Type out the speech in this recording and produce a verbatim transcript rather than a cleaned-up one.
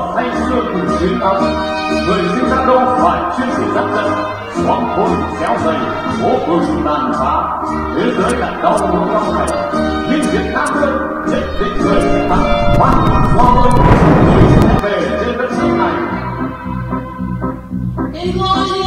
say sưa cùng chiến thắng. Người sinh ra đâu phải chuyên sự giáp trận, xoắn khôn xéo dày, bố cường tàn phá. Thế giới là đau muốn long này, nhưng Việt Nam dân nhất định người sẽ thắng. Hoan hỷ do ơn, người sẽ về trên đất nước này.